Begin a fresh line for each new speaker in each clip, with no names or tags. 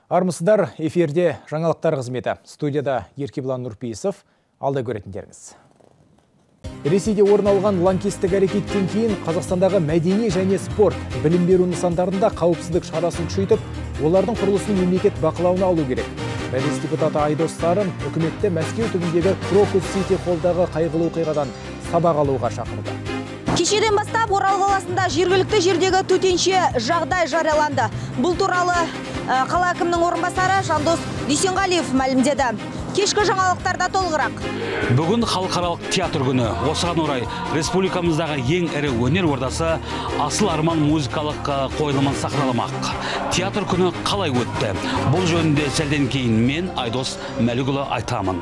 Армысыздар, эфирде жаңалықтар қызметі. Студияда Еркебұлан Нұрпейісов, алда көретіндеріңіз. Ресейде орын алған лаңкестік әрекеттен кейін Қазақстандағы мәдени және спорт білім беру нысандарында қауіпсіздік шарасын күшейтіп, олардың құрылысын мемлекет бақылауына алу керек. Мәжіліс депутаты Айдос Сарым үкіметті Мәскеу түбіндегі Крокус Сити холлдағы қайғылы оқиғадан сабақ алуға шақырды.
Кешеден бастап Орал қаласында жергілікті жердегі төтенше жағдай жарияланды. Бұл туралы қала әкімінің орынбасары Жандос Дүйсенғалиев мәлімдеді. Кешкі жаңалықтарда толығырақ.
Бүгін халықаралық театр күні. Осыған орай республикамыздағы ең ірі өнер ордасы Асыл Арман музыкалық қойылымын сахналамақ. Театр күні қалай өтті? Бұл жөнінде сәлден кейін мен Айдос Мәлікұлы айтамын.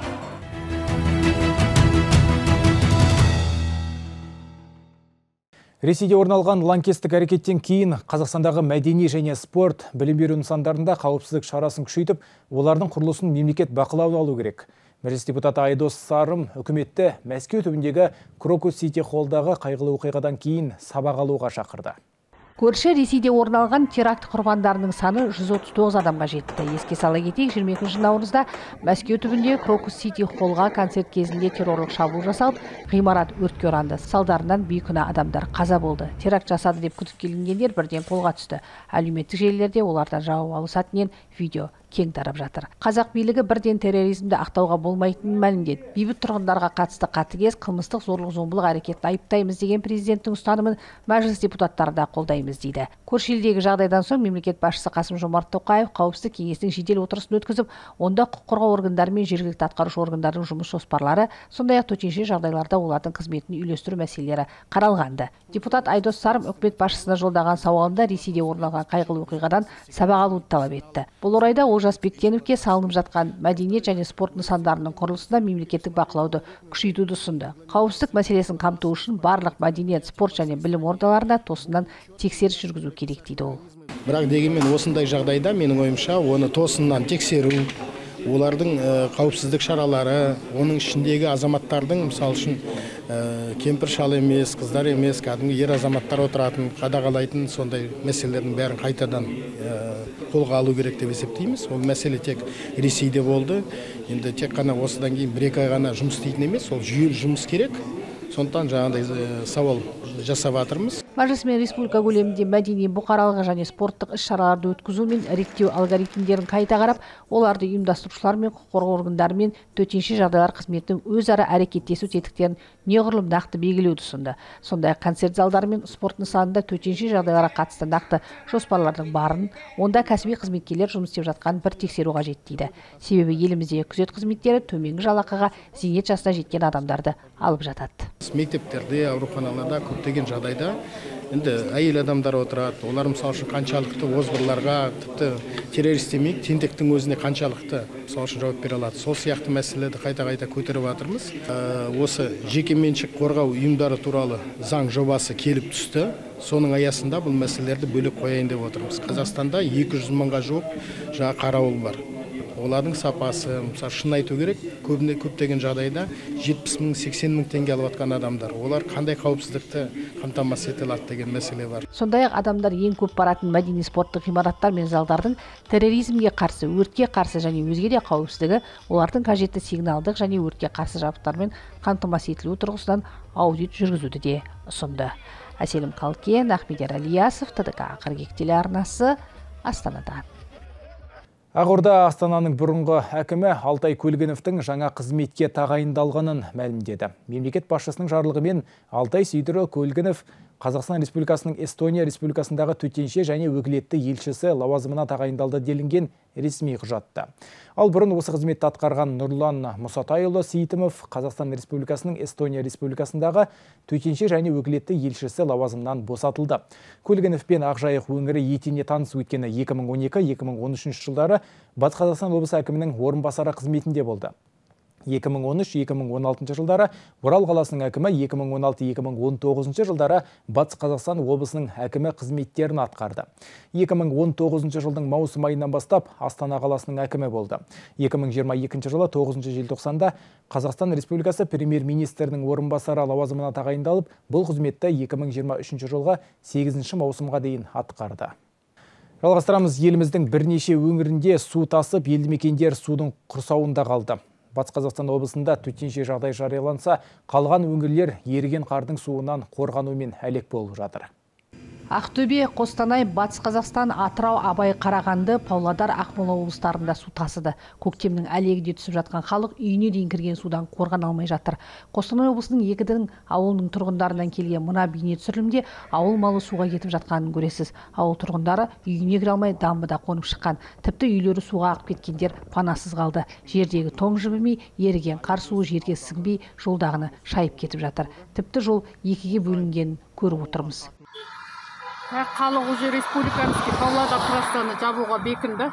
Ресейде орын алған лаңкестік әрекеттен кейін Қазақстандағы мәдени және спорт білім беру нысандарында қауіпсіздік шарасын күшейтіп, олардың құрылысын мемлекет бақылауына алу керек. Мәжіліс депутаты Айдос Сарым үкіметті Мәскеу түбіндегі Крокус Сити холлдағы қайғылы оқиғадан кейін сабақ алуға шақырды.
Көрші Ресейде орын алған теракт құрбандарының саны 139 адамға жетті. Еске сала кетейік, 22 наурызда Мәскеу түбінде Крокус Сити холлға концерт кезінде террорлық шабуыл жасалып, ғимарат өртке оранды. Салдарынан бейкүнә адамдар қаза болды. Теракт жасады деп күдік келінгендер бірден қолға түсті. Әлеуметтік желілерде олардан жауап алу сәтінен видео кең тарап жатыр. Қазақ билігі бірден терроризмді ақтауға болмайтынын мәлімдеді. Бейбіт тұрғындарға қатысты қатыгез қылмыстық зорлық-зомбылық әрекетін айыптаймыз деген президенттің ұстанымын мәжіліс депутаттары да қолдаймыз дейді. Көрші елдегі жағдайдан соң мемлекет басшысы Қасым-Жомарт Тоқаев қауіпсіздік кеңесінің жедел отырысын өткізіп, онда құқық қорғау органдары мен жергілікті атқарушы органдардың жұмыс жоспарлары, сондай-ақ төтенше жағдайларда олардың қызметін үйлестіру мәселелері қаралғанды. Депутат Айдос Сарым үкімет басшысына жолдаған сауалында Ресейде орын алған қайғылы оқиғадан сабақ алуды талап етті. Бұл орайда Олжас Бектеновке салынып жатқан мәдениет және спорт нысандарының құрылысына мемлекеттік бақылауды күшейтуді ұсынды. Қауіпсіздік мәселесін қамту үшін барлық мәдениет, спорт және білім ордаларында тосыннан тексеріс жүргізу керек дейді ол.
Бірақ дегенмен осындай жағдайда менің ойымша оны тосыннан тексеру, олардың қауіпсіздік шаралары, оның ішіндегі азаматтардың, мысалы үшін кемпір шал емес, қыздар емес, кәдімгі ер азаматтар отыратын, қадағалайтын сондай мәселелердің бәрін қайтадан қолға алу керек деп есептейміз. Ол мәселе тек Ресейде болды. Енді тек қана осыдан кейін 1-2 ай ғана жұмыс істейтін емес, ол жүйелі жұмыс керек. Сондықтан жаңағыдай сауал жасап жатырмыз.
Мәжіліс мен республика көлемінде мәдени, бұқаралық және спорттық іс-шараларды өткізу мен реттеу алгоритмдерін қайта қарап, оларды ұйымдастырушылар мен құқық қорғау органдары мен төтенше жағдайлар қызметінің өзара әрекеттесу тетіктерін неғұрлым нақты белгілеуді ұсынды. Сондай-ақ концерт залдары мен спорт нысанында төтенше жағдайларға қатысты нақты жоспарлардың барын, онда кәсіби қызметкерлер жұмыс істеп жатқанын бір тексеру қажет дейді. Себебі еліміздегі күзет қызметтері төменгі жалақыға зейнет жасына жеткен адамдарды алып жатады.
Мектептерде, ауруханаларда көптеген жағдайда енді әйел адамдар отырады. Олар мысалы үшін қаншалықты озбырларға, тіпті террорист демейік, тентектің өзіне қаншалықты мысалы үшін жауап бере алады. Сол сияқты мәселелерді қайта-қайта көтеріп жатырмыз. Осы жекеменшік қорғау ұйымдары туралы заң жобасы келіп түсті. Соның аясында бұл мәселелерді бөлек қояйын деп отырмыз. Қазақстанда 200 мыңға жуық жаңа қарауыл бар. Олардың сапасы, мысалы шын айту керек, көптеген жағдайда 70 мың, 80 мың теңге алып жатқан адамдар. Олар қандай қауіпсіздікті қамтамасыз ете алады деген мәселе бар.
Сондай-ақ адамдар ең көп баратын мәдени спорттық ғимараттар мен залдардың терроризмге қарсы, өртке қарсы және өзге де қауіпсіздігі, олардың қажетті сигналдық және өртке қарсы жабдықтармен қамтамасыз етілуі тұрғысынан аудит жүргізуді де ұсынды. Әселім Қалкен, Ахмедияр Алиясов, ТДК қырғек телеарнасы, Астанадан.
Ақорда Астананың бұрынғы әкімі Алтай Көлгіновтің жаңа қызметке тағайындалғанын мәлімдеді. Мемлекет басшысының жарлығымен Алтай Сейдірі Көлгінов Қазақстан Республикасының Эстония Республикасындағы төтенше және өкілетті елшісі лауазымына тағайындалды делінген ресми құжатта. Ал бұрын осы қызметті атқарған Нұрлан Мұсатайұлы Сейтімов Қазақстан Республикасының Эстония Республикасындағы төтенше және өкілетті елшісі лауазымынан босатылды. Көлгінов пен Ақжайық өңірі етене таныс өткені 2012-2013 жылдары Батыс Қазақстан облысы әкімінің орынбасары қызметінде болды. 2013-2016 жылдары Орал қаласының әкімі, 2016-2019 жылдары Батыс Қазақстан облысының әкімі қызметтерін атқарды. 2019 жылдың маусым айынан бастап Астана қаласының әкімі болды. 2022 жылы 9 желтоқсанда Қазақстан Республикасы премьер-министрінің орынбасары лауазымына тағайындалып, бұл қызметті 2023 жылғы 8 маусымға дейін атқарды. Жалғастырамыз. Еліміздің бірнеше өңірінде су тасып, елді мекендер судың құрсауында қалды. Батыс Қазақстан облысында төтенше жағдай жарияланса, қалған өңірлер еріген қардың суынан қорғанумен әлек болып жатыр.
Ақтөбе, Қостанай, Батыс Қазақстан, Атырау, Абай, Қарағанды, Павлодар, Ақмола облыстарында су тасыды. Көктемнің әлегінде түсіп жатқан халық үйіне дейін кірген судан қорғана алмай жатыр. Қостанай облысының Екідің ауылының тұрғындарынан келген мына бейне түсірілімде ауыл малы суға кетіп жатқанын көресіз. Ауыл тұрғындары үйіне кіре алмай дамбыда қонып шыққан. Тіпті үйлері суға ағып кеткендер панасыз қалды. Жердегі тоң жібімей, еріген қар суы жерге сіңбей, жолдағыны шайып кетіп жатыр. Тіпті жол екіге бөлінгенін көріп отырмыз.
Халық уже республиканский Павлодар трассаны жабуға бекінді.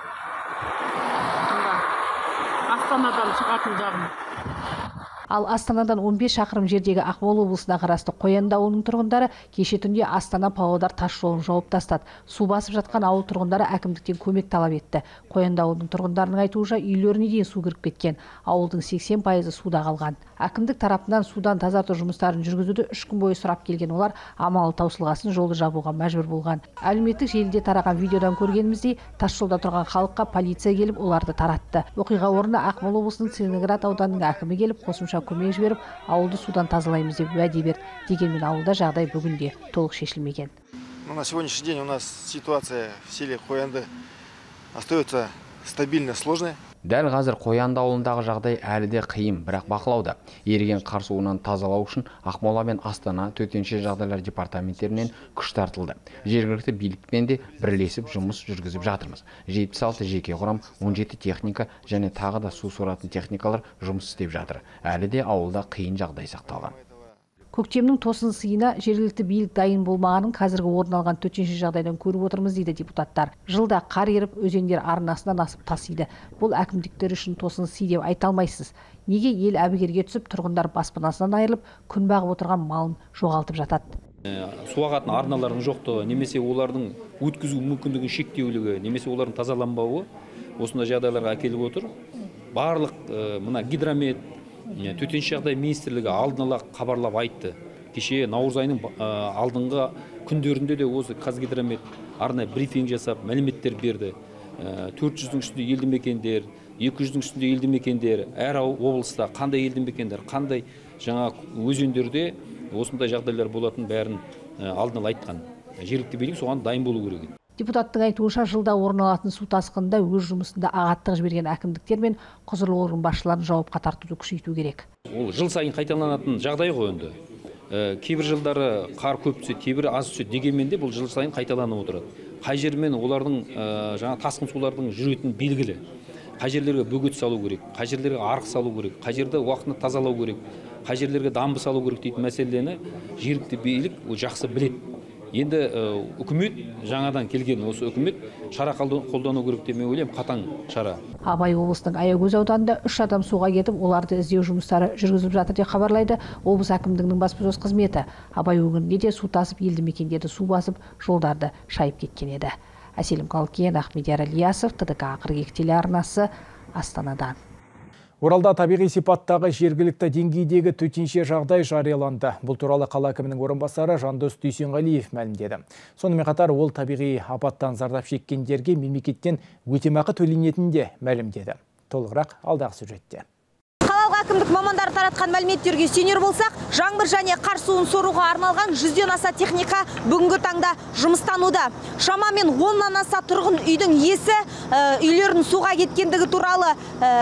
Астанадан шығатын жағын.
Ал Астанадан 15 шақырым жердегі Ақмола облысына қарасты Қоянды ауылының тұрғындары кеше түнде Астана-Павлодар тас жолын жауып тастады. Су басып жатқан ауыл тұрғындары әкімдіктен көмек талап етті. Қоянды ауылының тұрғындарының айтуынша үйлеріне дейін су кіріп кеткен. Ауылдың 80% суда қалған. Әкімдік тарапынан судан тазарту жұмыстарын жүргізуді 3 күн бойы сұрап келген олар амалы таусылғасын жолды жабуға мәжбүр болған. Әлеуметтік желіде тараған видеодан көргеніміздей, тас жолда тұрған халыққа полиция келіп оларды таратты. Оқиға орнына Ақмола облысының Целиноград ауданының әкімі келіп қосымша көмек жіберіп, ауылды судан тазалаймыз деп уәде берді. Дегенмен ауылда жағдай бүгінде толық шешілмеген.
На сегодняшний день у нас ситуация в селе Қоянды остается стабильно сложной.
Дәл қазір Қоянды ауылындағы жағдай әлі де қиын, бірақ бақылауда. Еріген қар суынан тазалау үшін Ақмола мен Астана төтенше жағдайлар департаменттерінен күш тартылды. Жергілікті билікпен де бірлесіп жұмыс жүргізіп жатырмыз. 76 жеке құрам, 17 техника және тағы да су соратын техникалар жұмыс істеп жатыр. Әлі де ауылда қиын жағдай сақталған.
Көктемнің тосын сыйына жергілікті билік дайын болмағанын қазіргі орын алған төтенше жағдайдан көріп отырмыз дейді депутаттар. Жылда қар еріп, өзендер арнасынан асып тасиды. Бұл әкімдіктер үшін тосын сый деп айта алмайсыз. Неге ел әбігерге түсіп, тұрғындар баспанасынан айырылып, күн бағып отырған малын жоғалтып жатады?
Су ағатын арналардың жоқтығы, немесе олардың өткізу мүмкіндігін шектеулігі, немесе олардың тазаланбауы осындай жағдайларға әкеліп отыр. Барлық мына гидромет, төтенше жағдай министрлігі алдын ала хабарлап айтты. Кеше наурыз айының алдыңғы күндерінде де осы Қазгидромет арнайы брифинг жасап, мәліметтер берді. 400-дің үстінде елді мекендер, 200-дің үстінде елді мекендер, әр облыста қандай елді мекендер, қандай жаңа өзендерде осындай жағдайлар болатын бәрін алдын ала айтқан. Жергілікті билік соған дайын болу керек.
Депутаттың айтуынша жылда орын алатын су тасқынында өз жұмысында ағаттық жіберген әкімдіктер мен құзырлы орган басшыларын жауапқа тартуды күшейту керек.
Ол жыл сайын қайталанатын жағдай ғой енді. Кейбір жылдары қар көп түседі, кейбір аз түседі, дегенмен де бұл жыл сайын қайталанып отырады. Қай жермен олардың жаңа тасқын сулардың жүретін белгілі. Қай жерлерге бөгет салу керек, қай жерлерге арық салу керек, қай жерде уақытында тазалау керек, қай жерлерге дамбы салу керек дейтін мәселені жергілікті билік жақсы біледі. Енді үкімет, жаңадан келген осы үкімет шара қолдану керек деп мен ойлаймын, қатаң шара.
Абай облысының Аягөз ауданында 3 адам суға кетіп, оларды іздеу жұмыстары жүргізіліп жатыр деп хабарлайды облыс әкімдігінің баспасөз қызметі. Абай өңірінде де су тасып, елді мекендерді су басып, жолдарды шайып кеткен еді. Әселім Қалкен, Ахмедияр Ильясов, ТДК 42 телеарнасы, Астанадан.
Оралда табиғи сипаттағы жергілікті деңгейдегі төтенше жағдай жарияланды. Бұл туралы қала әкімінің орынбасары Жандос Дүйсенғалиев мәлімдеді. Сонымен қатар ол табиғи апаттан зардап шеккендерге мемлекеттен өтемақы төленетінін де мәлімдеді. Толығырақ алдағы сюжетте.
Әкімдік мамандары таратқан мәліметтерге сүйенер болсақ, жаңбыр және қар суын соруға арналған 100-ден аса техника бүгінгі таңда жұмыстануда. Шамамен 10-нан аса тұрғын үйдің иесі үйлерін суға кеткендігі туралы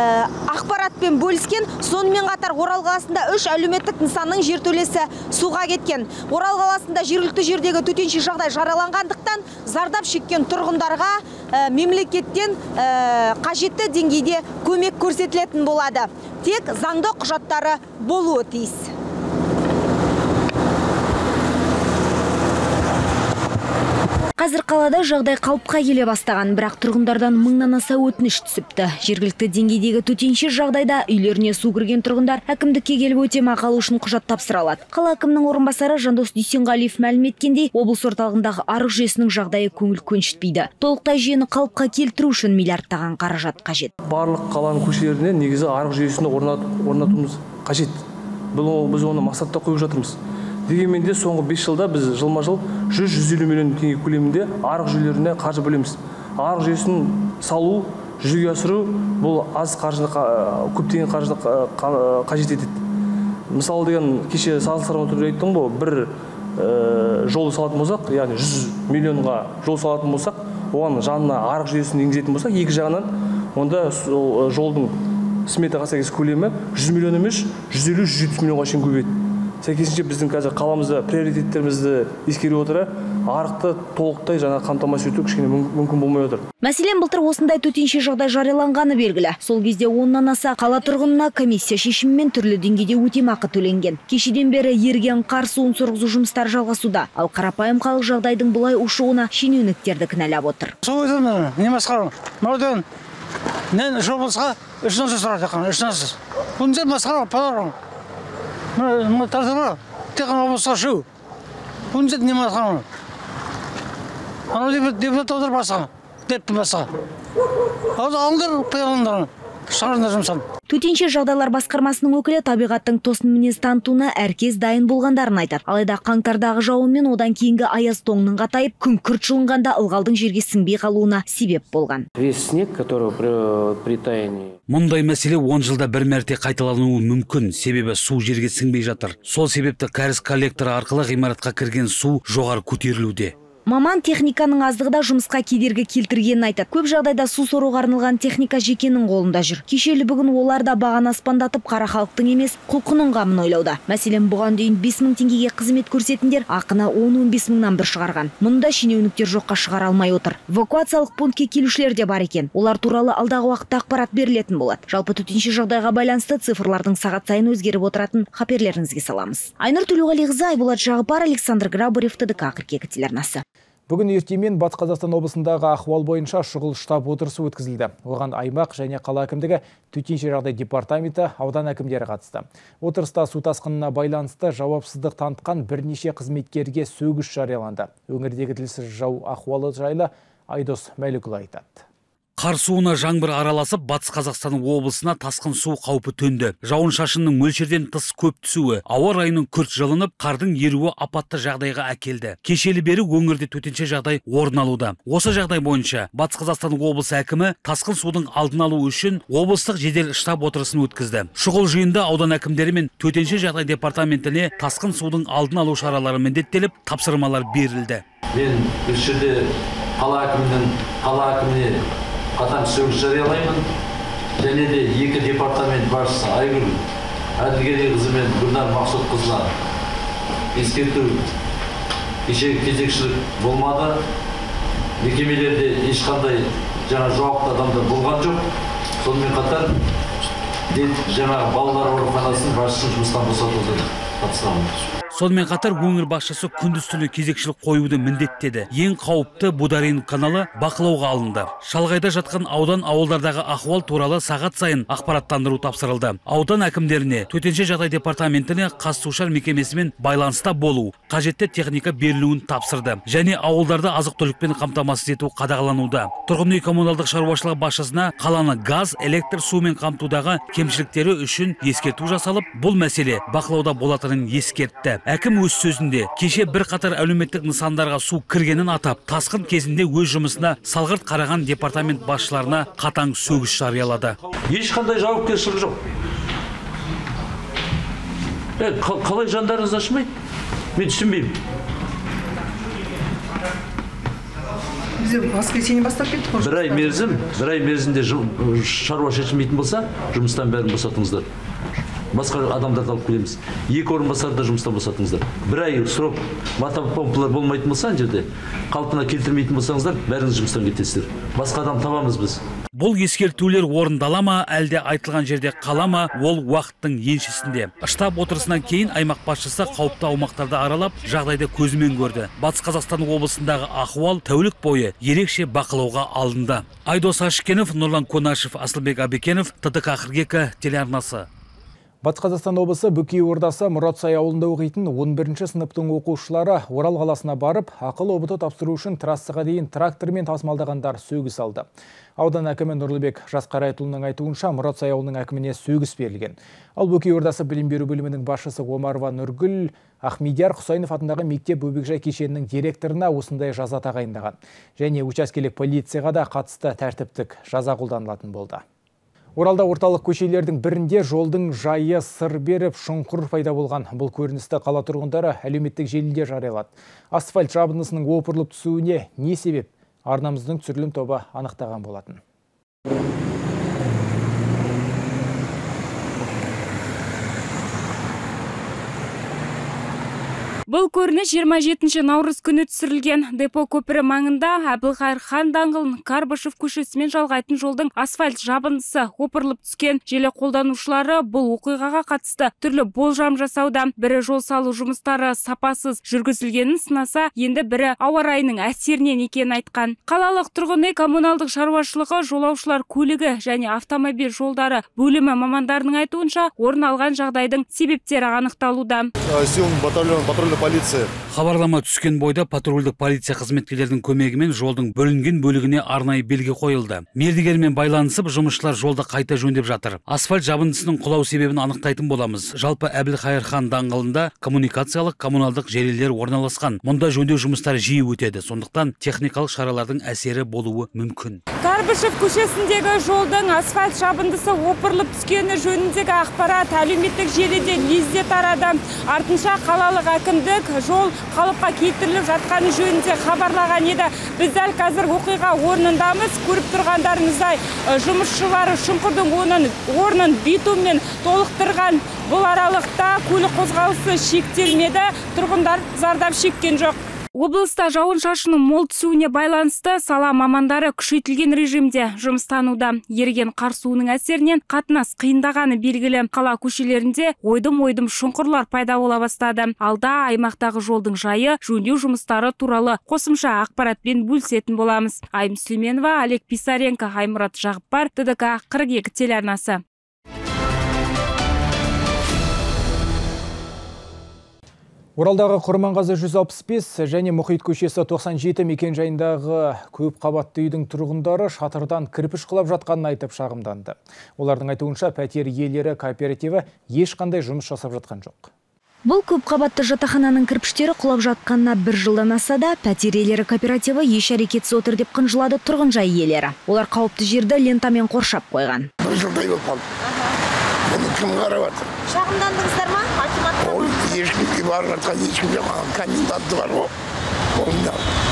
ақпаратпен бөліскен. Сонымен қатар Орал қаласында 3 әлеуметтік нысанның жертөлесі суға кеткен. Орал қаласында жергілікті жердегі төтенше жағдай жарияланғандықтан зардап шеккен тұрғындарға мемлекеттен қажетті деңгейде көмек көрсетілетін болады. Тек заңды құжаттары болуы тиіс. Қазір қалада жағдай қалыпқа келе бастаған, бірақ тұрғындардан 1000-нан аса өтініш түсіпті. Жергілікті деңгейдегі төтенше жағдайда үйлеріне су кірген тұрғындар әкімдікке келіп өтемақы алу үшін құжат тапсыра алады. Қала әкімінің орынбасары Жандос Дүйсенғалиев мәлім еткендей, облыс орталығындағы арық жүйесінің жағдайы көңіл көншітпейді. Толықтай жүйені қалыпқа келтіру үшін миллиардтаған қаражат қажет.
Барлық қаланың көшелеріне негізі арық жүйесін орнатуымыз қажет. Біз оны мақсатта қойып жатырмыз. Дегенмен де соңғы 5 жылда біз жылма-жыл 100-150 миллион теңге көлемінде арық жүйелеріне қаржы бөлеміз. Арық жүйесін салу, жүзеге асыру бұл аз қаржыны, көптеген қаржыны қажет етеді. Мысалы деген кеше салыстырмалы түрде айттым ғой, бір жол салатын болсақ, яғни 100 миллионға жол салатын болсақ, оған жанына арық жүйесін енгізетін болсақ, екі жағынан онда жолдың сметаға сәйкес көлемі 100 миллион емес, 150-170 миллионға шейін көбейеді. Сәйкесінше біздің қазір қаламызда приоритеттерімізді ескере отыра, арықты толықтай жаңа қамтамасыз ету кішкене мүмкін болмай отыр.
Мәселен, былтыр осындай төтенше жағдай жарияланғаны белгілі. Сол кезде 10-нан аса қала тұрғынына комиссия шешімімен түрлі деңгейде өтемақы төленген. Кешеден бері еріген қар суын сорғызу жұмыстары жалғасуда. Ал қарапайым халық жағдайдың бұлай ушығуына шенеуніктерді кінәлап отыр.
Не масқара? Морден. Мен жобасқа 300 сұрап жатқан, 300. Бұнда масқара паларың. Мы тартыла, тек қана облысқа шу. Бұнда не масқара? Анау депутат отыр басқа, депті басқа. Алыңдар, пиялыңдар.
Төтенше жағдайлар басқармасының өкілі табиғаттың тосын мінез танытуына әркез дайын болғандарын айтады. Алайда қаңтардағы жауынмен одан кейінгі аяз тоңның қатайып, күн күрт жылынғанда ылғалдың жерге сіңбей қалуына себеп болған.
Весь снег, который при таянии.
Мұндай мәселе 10 жылда бір мәрте қайталануы мүмкін, себебі су жерге сіңбей жатыр. Сол себепті кәріз коллекторы арқылы ғимаратқа кірген су жоғары көтерілуде.
Маман техниканың аздығы да жұмысқа кедергі келтіргенін айтады. Көп жағдайда су соруға арналған техника жекенің қолында жүр. Кешелі бүгін олар да бағаны аспандатып, қара халықтың емес, құлқының қамын ойлауда. Мәселен, бұған дейін 5000 теңгеге қызмет көрсетіндер ақыны 10-15 мыңнан бір шығарған. Мұнда шенеуніктер жоққа шығара алмай отыр. Эвакуациялық пунктке келушілер де бар екен. Олар туралы алдағы уақытта ақпарат берілетін болады. Жалпы төтенше жағдайға байланысты цифрлардың сағат сайын өзгеріп отыратын хабарларыңызға саламыз. Айнұр Төлеуғалиқызы, Айболат Жағыпар, Александр Грабарев, ТДК қыркүйек телеарнасы.
Бүгін ертемен Батыс Қазақстан облысындағы ахуал бойынша шұғыл штаб отырысы өткізілді. Оған аймақ және қала әкімдігі, төтенше жағдай департаменті, аудан әкімдері қатысты. Отырыста су тасқынына байланысты жауапсыздық танытқан бірнеше қызметкерге сөгіс жарияланды. Өңірдегі тілсіз жау ахуалы жайлы Айдос Мәлікұлы айтады.
Қар суына жаңбыр араласып, Батыс Қазақстан облысына тасқын су қаупі төнді. Жауын шашынның мөлшерден тыс көп түсуі, ауа райының күрт жылынып, қардың еруі апатты жағдайға әкелді. Кешелі бері өңірде төтенше жағдай орын алуда. Осы жағдай бойынша Батыс Қазақстан облысы әкімі тасқын судың алдын алу үшін облыстық жедел штаб отырысын өткізді. Шұғыл жиында аудан әкімдері мен төтенше жағдай департаментіне тасқын судың алдын алу шаралары міндеттеліп, тапсырмалар берілді.
Мен бір жерде қала әкіміне қатаң сөгіс жариялаймын. Және де екі департамент басшысы Айгүл Әділгерейқызы мен Гүлнар Мақсұтқызына ескерту, кешегі кезекшілік болмады. Мекемелерде ешқандай жауапты адамдар болған жоқ. Сонымен қатар жаңағы балалар ауруханасының басшысын жұмыстан босатуды тапсырамын.
Сонымен қатар өңір басшысы күндіз-түні кезекшілік қоюды міндеттеді. Ең қауіпті Бударин каналы бақылауға алынды. Шалғайда жатқан аудан ауылдардағы ахуал туралы сағат сайын ақпараттандыру тапсырылды. Аудан әкімдеріне, төтенше жағдай департаментіне Қазсушар мекемесімен байланыста болу, қажетті техника берілуін тапсырды. Және ауылдарды азық-түлікпен қамтамасыз ету қадағалануда. Тұрғын үй коммуналдық шаруашылығы басшысына қаланы газ, электр сумен қамтудағы кемшіліктері үшін ескерту жасалып, бұл мәселе бақылауда болатынын ескертті. Әкім өз сөзінде кеше бір қатар әлеуметтік нысандарға су кіргенін атап, тасқын кезінде өз жұмысына салғырт қараған департамент басшыларына қатаң сөгіс жариялады.
Ешқандай жауапкершілік жоқ. Қалай жандарыңыз ашымайды? Мен түсінбеймін.
Біздер воскресенье бастап кеттік.
Бір ай мерзімде шаруа шешілмейтін болса, жұмыстан бәрін босатыңыздар. Басқа адамдарды алып келеміз. 2 орынбасарды жұмыстан босатыңыздар. Bir ай срок мотопомпалар болмайтын болса, жерде қалпына келтірмейтін болсаңыздар, бәріңіз жұмыстан кетесіздер. Басқа адам табамыз біз.
Бұл ескертулер орындала ма, әлде айтылған жерде қала ма, ол уақыттың еншісінде. Штаб отырысынан кейін аймақ басшысы қауіпті аумақтарды аралап, жағдайды көзімен көрді. Батыс Қазақстан облысындағы ахуал тәулік бойы ерекше бақылауға алынды. Айдос Ашкенов, Нұрлан Конашев, Асылбек Абекенов, ТДК қыркүйек телеарнасы.
Батыс Қазақстан облысы Бөкей ордасы Мұратсай ауылында оқитын 11-ші сыныптың оқушылары Орал қаласына барып, ақылы ұбт тапсыру үшін трассаға дейін трактормен тасымалдағандар сөгіс алды. Аудан әкімі Нұрлыбек Жасқарайтұлының айтуынша Мұратсай ауылының әкіміне сөгіс берілген. Ал Бөкей ордасы білім беру бөлімінің басшысы Омарова Нұргүл Ахмедияр Құсайынов атындағы мектеп бөбекжай кешенінің директорына осындай жаза тағайындаған. Және учаскелік полицияға да қатысты тәртіптік жаза қолданылатын болды. Оралда орталық көшелердің бірінде жолдың жайы сыр беріп, шұңқыр пайда болған. Бұл көріністі қала тұрғындары әлеуметтік желіде жариялады. Асфальт жабындысының опырылып түсуіне не себеп? Арнамыздың түсірілім тобы анықтаған болатын.
Бұл көрініс 27 наурыз күні түсірілген. Депо көпірі маңында Әбілқайыр хан даңғылын Карбышев көшесімен жалғайтын жолдың асфальт жабындысы опырылып түскен. Желі қолданушылары бұл оқиғаға қатысты түрлі болжам жасауда. Бірі жол салу жұмыстары сапасыз жүргізілгенін сынаса, енді бірі ауа райының әсерінен екенін айтқан. Қалалық тұрғын үй коммуналдық шаруашылығы жолаушылар көлігі және автомобиль жолдары бөлімі мамандарының айтуынша орын алған жағдайдың себептері анықталуда.
Полиция. Хабарлама түскен бойда патрульдік полиция қызметкерлердің көмегімен жолдың бөлінген бөлігіне арнайы белгі қойылды. Мердігермен байланысып, жұмысшылар жолды қайта жөндеп жатыр. Асфальт жабындысының құлау себебін анықтайтын боламыз. Жалпы Әбілқайыр хан даңғылында коммуникациялық коммуналдық желілер орналасқан. Мұнда жөндеу жұмыстары жиі өтеді. Сондықтан техникалық шаралардың әсері болуы мүмкін.
Карбышев көшесіндегі жолдың асфальт жабындысы опырылып түскені жөніндегі ақпарат әлеуметтік желіде лезде тарады. Артынша қалалық әкімдік жол қалыпқа келтіріліп жатқаны жөнінде хабарлаған еді. Біз дәл қазір оқиға орнындамыз. Көріп тұрғандарыңыздай жұмысшылары шұңқырдың орнын битуммен толықтырған. Бұл аралықта көлік қозғалысы шектелмеді. Тұрғындар зардап шеккен жоқ. Облыста жауын шашынның мол түсуіне байланысты сала мамандары күшейтілген режимде жұмыстануда. Еріген қар суының әсерінен қатынас қиындағаны белгілі. Қала көшелерінде ойдым-ойдым шұңқырлар пайда бола бастады. Алда аймақтағы жолдың жайы жөндеу жұмыстары туралы қосымша ақпаратпен бөлісетін боламыз. Айым Сүлейменова, Олег Писаренко, Аймұрат Жағыппар, ТДК 42 телеарнасы.
Оралдағы Құрманғазы 165 және Мұхит көшесі 97 мекен жайындағы көп қабатты үйдің тұрғындары шатырдан кірпіш құлап жатқанын айтып шағымданды. Олардың айтуынша пәтер иелері кооперативі ешқандай жұмыс жасап жатқан жоқ.
Бұл көп қабатты жатақхананың кірпіштері құлап жатқанына 1 жылдан аса да пәтер иелері кооперативі еш әрекетсіз отыр деп қынжылады тұрғын жай иелері. Олар қауіпті жерді лентамен қоршап қойған.
1 жылдай болып қалды. Бұны кім қарап жатыр?
Шағымдандыңыздар ма?
Ешкімге барып жатқан ешкім жоқ, коменданты бар ғой. Онда.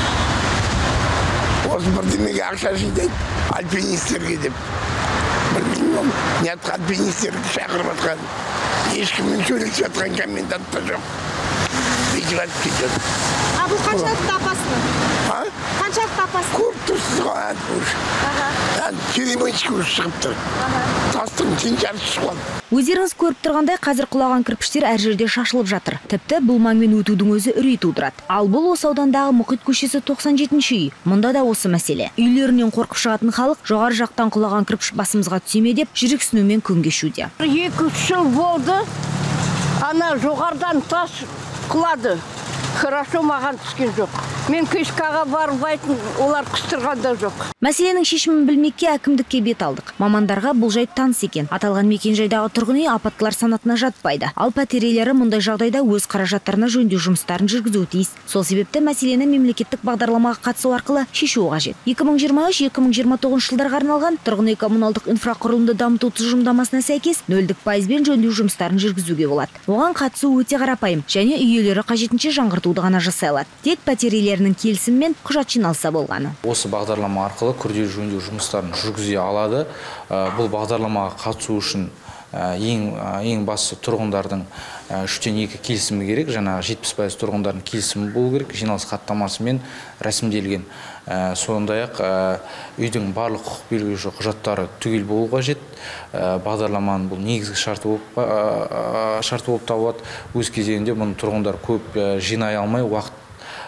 Осы бірдемеге ақша жинайды, альпинистерге деп. Білмеймін, не атқан альпинистерді шақырып жатқан. Ешкіммен сөйлесіп жатқан комендант та жоқ. Бүйтіп айтып кетеді.
Бұл қаншалықты апасының? Қаншалықты апасының?
Көріп тұрсыз ғой, керемет шығып тұр. Тастың тең жарысы шыққан.
Өздеріңіз көріп тұрғандай, қазір құлаған кірпіштер әр жерде шашылып жатыр. Тіпті бұл маңмен өтудің өзі үрей тудырады. Ал бұл осы аудандағы Мұхит көшесі 97-ші үй. Мұнда да осы мәселе. Үйлерінен қорқып шығатын халық жоғары жақтан құлаған кірпіш басымызға түсеме деп жүрексінумен күн кешуде.
2-3 жыл болды. Ана жоғардан тас құлады. Хорошо, маған түскен жоқ. Мен кешкаға барбайтын, олар қыстырғанда жоқ.
Мәселенің шешімін білмекке әкімдікке бет алдық. Мамандарға бұл жайт таныс екен. Аталған мекенжайдағы тұрғын үй апаттылар санатына жатпайды. Ал пәтер иелері мұндай жағдайда өз қаражаттарына жөндеу жұмыстарын жүргізуі тиіс. Сол себепті мәселені мемлекеттік бағдарламаға қатысу арқылы шешу қажет. 2023-2029 жылдарға арналған тұрғын үй коммуналдық инфрақұрылымды дамыту тұжырымдамасына сәйкес 0% жөндеу жұмыстарын жүргізуге болады. Оған қатысу өте қарапайым және үй иелері қажетінше жаңғыртуды ғана жасай алады. Тек пәтер иелерінің келісімімен құжат жиналса болғаны.
Осы бағдарлама арқылы күрделі жөндеу жұмыстарын жүргізе алады. Бұл бағдарламаға қатысу үшін ең басты тұрғындардың 3-2 келісімі керек. Жаңа 70% тұрғындардың келісімі болу керек. Жиналыс хаттамасымен рәсімделген. Сондай-ақ үйдің барлық құқық белгілеуші құжаттары түгел болу қажет. Бағдарламаның бұл негізгі шарты болып табылады. Өз кезегінде бұны тұрғындар көп жинай алмай, уақыт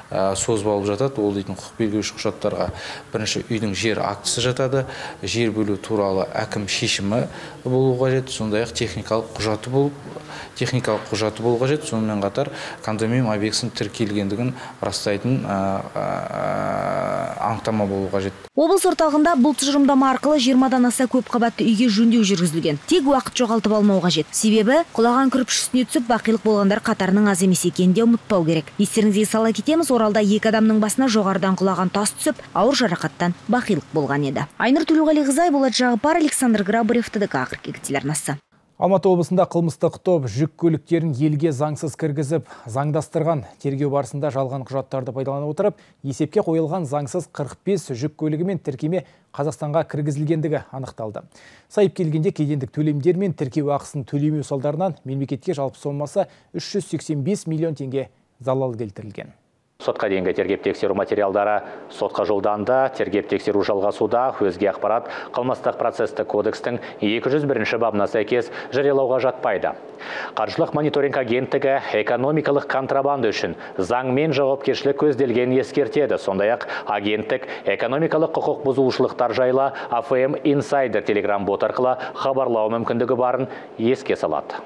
созып алып жатады. Ол дейтін құқық белгілеуші құжаттарға бірінші үйдің жер актісі жатады, жер бөлу туралы әкім шешімі болу қажет, сондай-ақ техникалық құжаты болу қажет. Сонымен қатар кондоминиум объектісінің тіркелгендігін растайтын анықтама болу қажет.
Облыс орталығында бұл тұжырымдама арқылы 20-дан аса көп қабатты үйге жөндеу жүргізілген. Тек уақыт жоғалтып алмау қажет. Себебі құлаған кірпіш үстіне түсіп бақилық болғандар қатарының аз емес екенін де ұмытпау керек. Естеріңізге сала кетеміз, Оралда 2 адамның басына жоғарыдан құлаған тас түсіп, ауыр жарақаттан бақилық болған еді. Айнұр Төлеуғалиқызы, Болат Жағыпар, Александр Грабарев, ТДК қыркүйек телеарнасы.
Алматы облысында қылмыстық топ жүк көліктерін елге заңсыз кіргізіп, заңдастырған. Тергеу барысында жалған құжаттарды пайдалана отырып, есепке қойылған заңсыз 45 жүк көлігі мен тіркеме Қазақстанға кіргізілгендігі анықталды. Сайып келгенде кедендік төлемдер мен тіркеу ақысын төлемеу салдарынан мемлекетке жалпы сомасы 385 миллион теңге залал келтірілген.
Сотқа дейінгі тергеп-тексеру материалдары сотқа жолданды. Тергеп-тексеру жалғасуда. Өзге ақпарат қылмыстық процесстік кодекстің 201 бабына сәйкес жариялауға жатпайды. Қаржылық мониторинг агенттігі экономикалық контрабанда үшін заңмен жауапкершілік көзделген ескертеді. Сондай-ақ агенттік экономикалық құқық бұзушылықтар жайлы AFM Insider телеграм-бот арқылы хабарлау мүмкіндігі барын еске салады.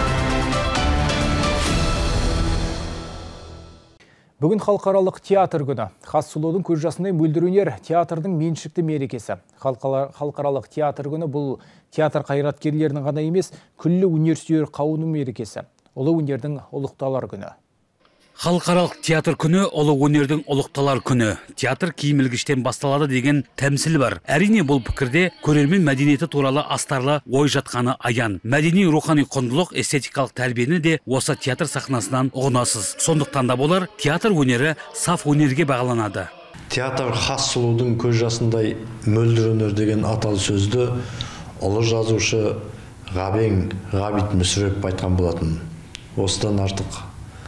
Бүгін халықаралық театр күні. Хас сұлудың көз жасындай мөлдір өнер театрдың меншікті мерекесі. Халықаралық театр күні бұл театр қайраткерлерінің ғана емес, күллі өнерсүйер қауымның мерекесі. Ұлы өнердің ұлықталар күні.
Халықаралық театр күні ұлы өнердің ұлықталар күні. Театр киім ілгіштен басталады деген тәмсіл бар. Әрине бұл пікірде көрермен мәдениеті туралы астарлы ой жатқаны аян. Мәдени рухани құндылық, эстетикалық тәрбиені де осы театр сахнасынан ұғынасыз. Сондықтан да болар театр өнері саф өнерге бағаланады.
Театр хас сұлудың көз жасындай мөлдір өнер деген аталы сөзді ұлы жазушы Ғабит Мүсірепов айтқан болатын. Осыдан артық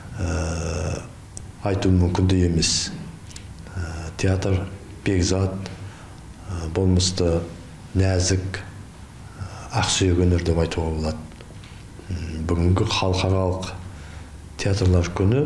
айту мүмкін де емес. Театр бекзат, болмысты нәзік, ақсүйек өнер деп айтуға болады. Бүгінгі халықаралық театрлар күні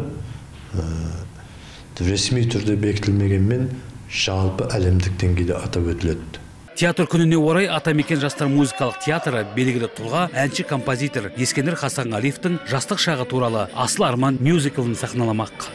ресми түрде бекітілмегенмен жалпы әлемдік деңгейде атап өтіледі.
Театр күніне орай Атамекен жастар музыкалық театры белгілі тұлға, әнші композитор Ескендір Хасанғалиевтің жастық шағы туралы Асыл арман мюзиклін сахналамақ.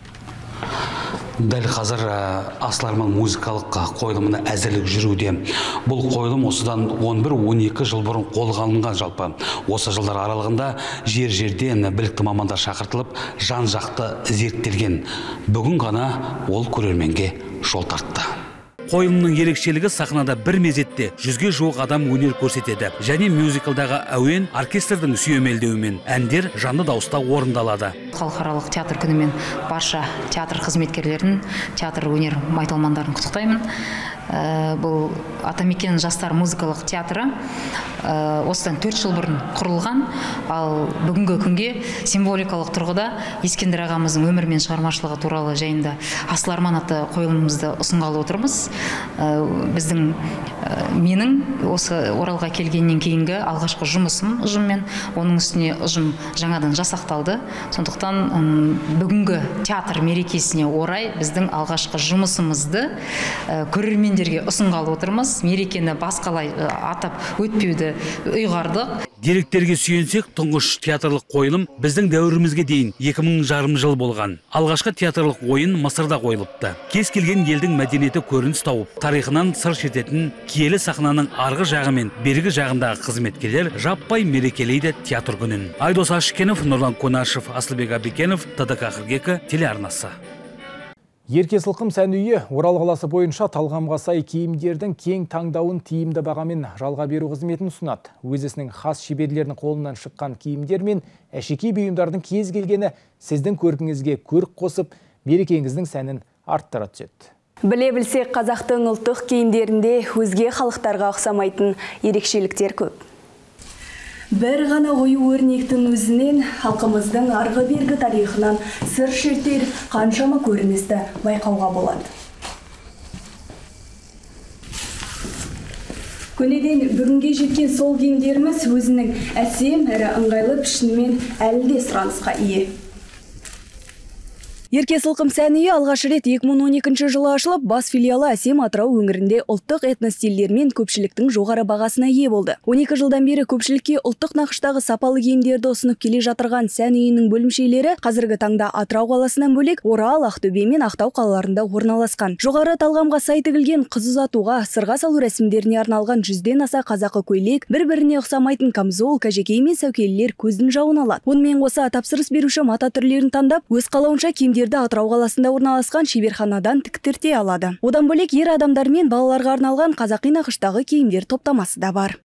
Дәл қазір Асыл арман музыкалық қойылымына әзірлік жүруде. Бұл қойылым осыдан 11-12 жыл бұрын қолға алынған жалпы. Осы жылдар аралығында жер-жерден білікті мамандар шақыртылып, жан-жақты зерттелген. Бүгін ғана ол көрерменге жол тартты. Қойылымның ерекшелігі сахнада бір мезетте 100-ге жуық адам өнер көрсетеді. Және мюзиклдағы әуен оркестрдің сүйемелдеуімен әндер жанды дауыста орындалады.
Халықаралық театр күнімен барша театр қызметкерлерін, театр өнер майталмандарын құттықтаймын. Бұл Атамекен жастар музыкалық театры осыдан 4 жыл бұрын құрылған, ал бүгінгі күнге символикалық тұрғыда Ескендір ағамыздың өмір мен шығармашылығы туралы жайында Асыл арман атты қойылымымызды ұсынғалы отырмыз. Менің осы Оралға келгеннен кейінгі алғашқы жұмысым ұжыммен, оның үстіне ұжым жаңадан жасақталды. Сондықтан бүгінгі театр мерекесіне орай біздің алғашқы жұмысымызды көрермендерге ұсынғалы отырмыз. Мерекені басқалай атап өтпеуді ұйғардық.
Деректерге сүйенсек, тұңғыш театрлық қойылым біздің дәуірімізге дейін 2000 жыл болған. Алғашқы театрлық ойын Мысырда қойылыпты. Кез келген елдің мәдениеті көрініс тауып, тарихынан сыр шертетін киелі сахнаның арғы жағы мен бергі жағындағы қызметкерлер жаппай мерекелейді театр күнін. Айдос Ашкенов, Нұрлан Конашев, Асылбек Абекенов, ТДК қыркүйек телеарнасы.
Ерке Сылқым сән үйі Орал қаласы бойынша талғамға сай киімдердің кең таңдауын тиімді бағамен жалға беру қызметін ұсынады. Өзісінің хас шеберлерінің қолынан шыққан киімдер мен әшекей бұйымдардың кез келгені сіздің көркіңізге көрік қосып, мерекеңіздің сәнін арттыра түседі.
Біле білсек, қазақтың ұлттық киімдерінде өзге халықтарға ұқсамайтын ерекшеліктер көп. Бір ғана ою өрнектің өзінен халқымыздың арғы бергі тарихынан сыр шертер қаншама көріністі байқауға болады. Көнеден бүгінге жеткен сол киімдеріміз өзінің әсем әрі ыңғайлы пішінімен әлі де сұранысқа ие. Ерке Сылқым сән үйі алғаш рет 2012 жылы ашылып, бас филиалы әсем Атырау өңірінде ұлттық этностильдермен көпшіліктің жоғары бағасына ие болды. 12 жылдан бері көпшілікке ұлттық нақыштағы сапалы киімдерді ұсынып келе жатырған сән үйінің бөлімшелері қазіргі таңда Атырау қаласынан бөлек Орал, Ақтөбе мен Ақтау қалаларында орналасқан. Жоғары талғамға сай тігілген қыз ұзатуға, сырға салу рәсімдеріне арналған 100-ден аса қазақы көйлек, бір-біріне ұқсамайтын камзол, кәжекей мен сәукелелер көздің жауын алады. Онымен қоса тапсырыс беруші мата түрлерін таңдап, өз қалауынша киімдерді Атырау қаласында орналасқан шеберханадан тіктірте алады. Одан бөлек ер адамдар мен балаларға арналған қазақи нақыштағы киімдер топтамасы да бар.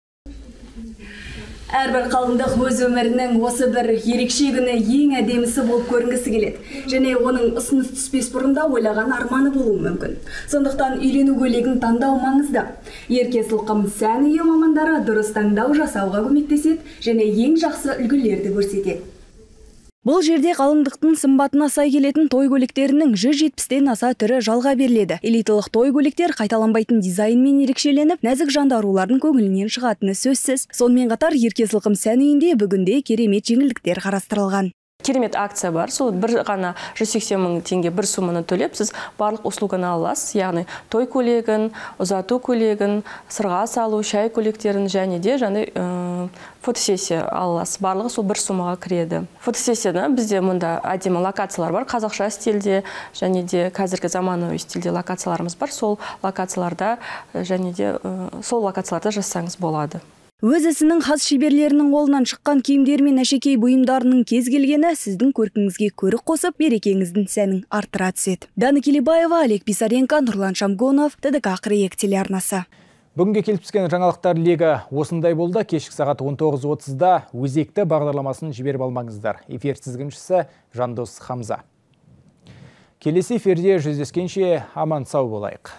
Әрбір қалыңдық өз өмірінің осы бір ерекше күні ең әдемісі болып көрінгісі келеді. Және оның ұсыныс түспес бұрында ойлаған арманы болуы мүмкін. Сондықтан үйлену көйлегін таңдау маңызды. Ерке Сылқым сән үйі мамандары дұрыс таңдау жасауға көмектеседі және ең жақсы үлгілерді көрсетеді. Бұл жерде қалыңдықтың сымбатына сай келетін той көйлектерінің 170-тен аса түрі жалға беріледі. Элиталық той көйлектер қайталанбайтын дизайнмен ерекшеленіп, нәзік жандарулардың көңілінен шығатыны сөзсіз. Сонымен қатар Ерке Сылқым сән үйінде бүгінде керемет жеңілдіктер қарастырылған.
Керемет акция бар. Сол бір ғана 180 мың теңге бір сумманы төлеп, сіз барлық услуганы аласыз. Яғни той көйлегін, ұзату көйлегін, сырға салу, шай көйлектерін және де фотосессия аласыз. Барлығы сол бір суммаға кіреді. Фотосессияда бізде мұнда әдемі локациялар бар. Қазақша стильде және де қазіргі заманауи стильде локацияларымыз бар. Сол локацияларда және де сол локацияларда жазсаңыз болады.
Өз ісінің хас шеберлерінің қолынан шыққан киімдер мен әшекей бұйымдарының кез келгені сіздің көркіңізге көрік қосып, берекеңіздің сәнін арттыра түседі. Дана Келебаева, Олег Писаренко, Нұрлан Шамгонов, ТДК Қырық телеарнасы.
Бүгінге келіп түскен жаңалықтар легі осындай болды. Кешкі сағат 19:30-да өзекті бағдарламасын жіберіп алмаңыздар. Эфир тізгіншісі Жандос Хамза. Келесі эфирде жүздескенше аман сау болайық.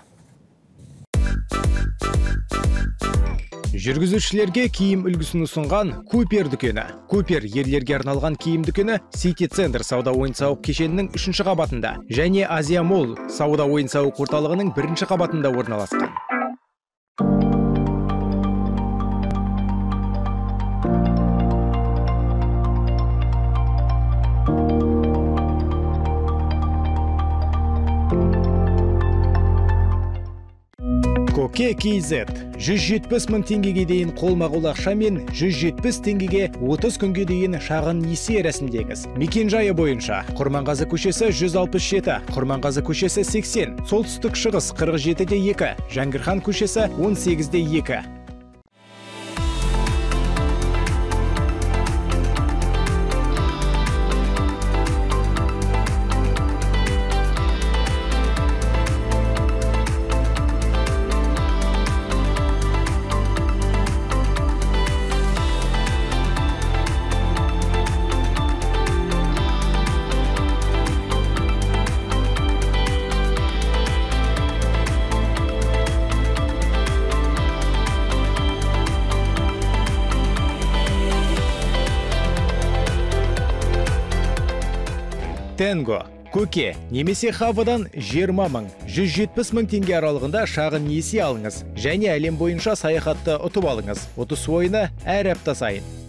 Жүргізушілерге киім үлгісін ұсынған Купер дүкені. Купер ерлерге арналған киім дүкені Сити Центр сауда ойын-сауық кешенінің 3-ші қабатында және Азия Молл сауда ойын-сауық орталығының 1-ші қабатында орналасқан. Коке KZ 170 мың теңгеге дейін қолма-қол ақша мен 170 теңгеге 30 күнге дейін шағын несие рәсімдеңіз. Мекен-жайы бойынша Құрманғазы көшесі 167, Құрманғазы көшесі 80, солтүстік шығыс 47-де 2, Жәңгірхан көшесі 18-де 2. Тенго, Көке немесе Хавадан 20 мың, 170 мың теңге аралығында шағын несие алыңыз және әлем бойынша саяхатты ұтып алыңыз. Ұтыс ойыны әр апта сайын.